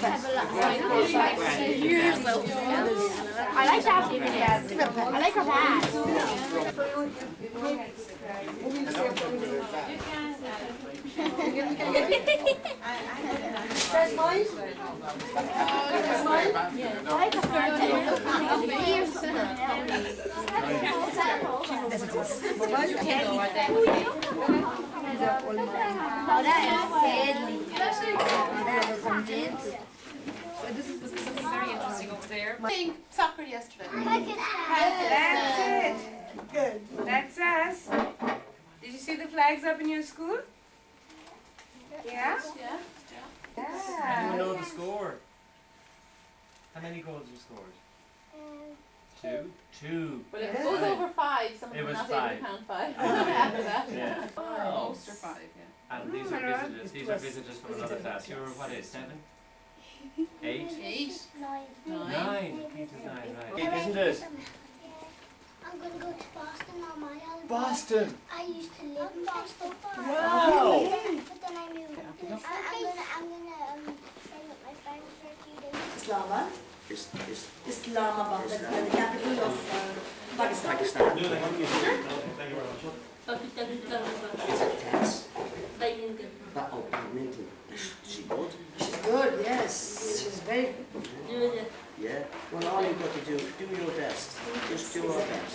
I like that baby dad. I like her dad. That's mine? That's mine? I like her This is very interesting over there. Playing soccer yesterday. That's it. Good. That's us. Did you see the flags up in your school? Yeah? Yeah. Anyone know the score? How many goals you scored? Two. But if it goes over 5, someone It will was not be able to 5. count 5 after that. Yeah. Most are 5, yeah. And these are visitors. These are visitors from another class. You're what age? 7? 8? 8. 9. 9. Peter's 9, right. 8, isn't it? I'm going to go to Boston on my holiday. Boston! I used to live in Boston. Wow! But then I moved. I'm gonna stay with my friends for a few days. Islamabad? Islamabad, that's the capital of Pakistan. Pakistan. It's a test. Oh, badminton. Is she good? She's good, yes. She's very good. Yeah. Well, all you've got to do your best. Just do our best.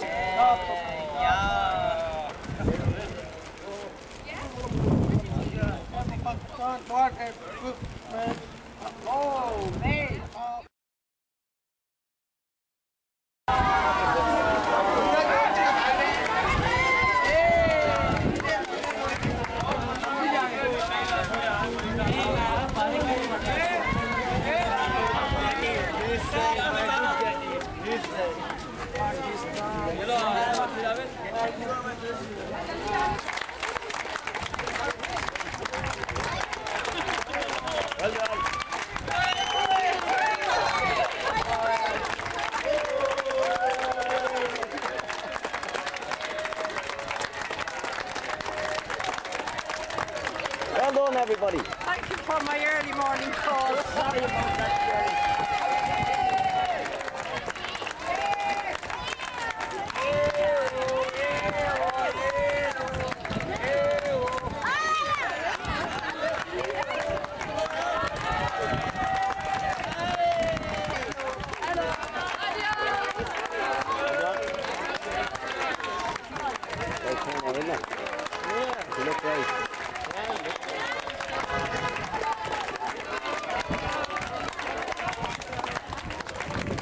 Oh, man. Well done. Well done, everybody. Thank you for my early morning call. Sorry about that, You look great.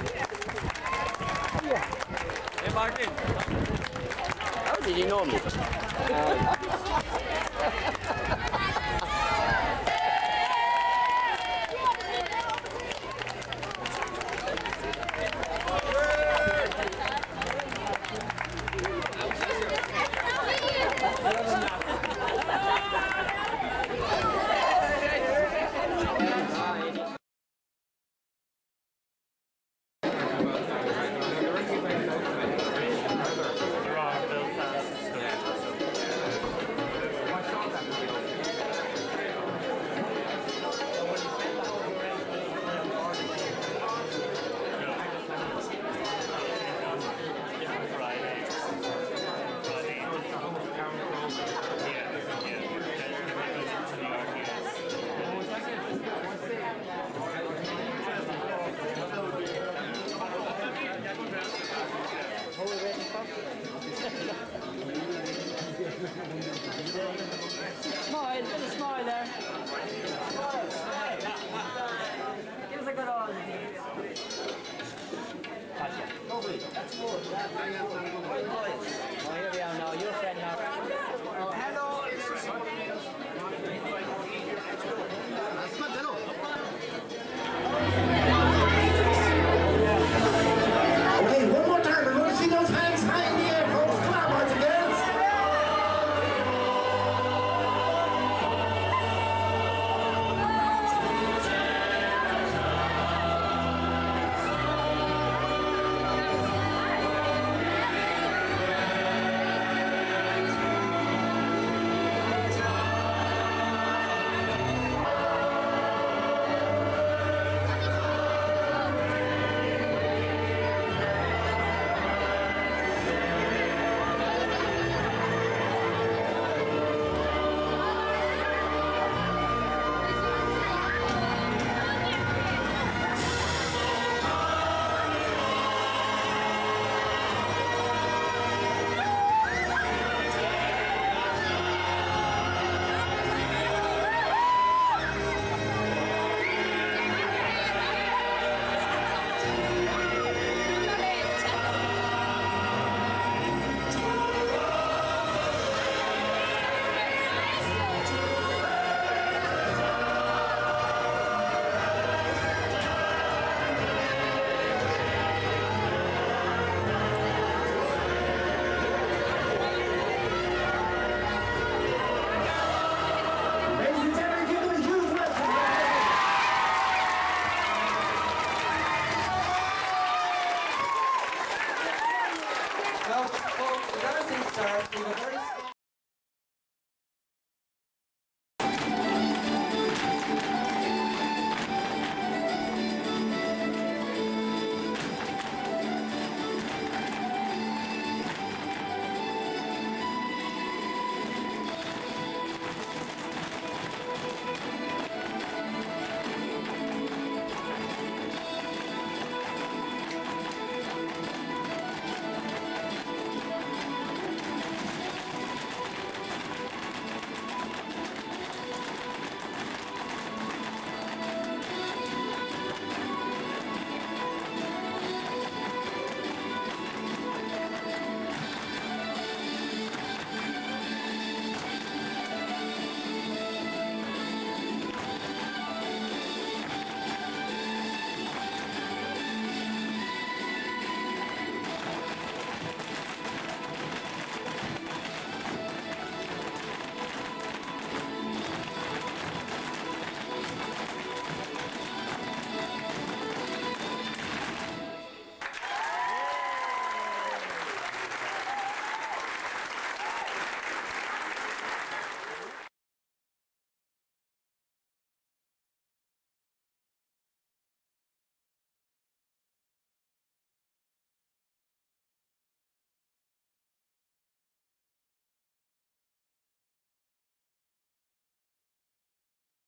Hey Martin, how did you know me?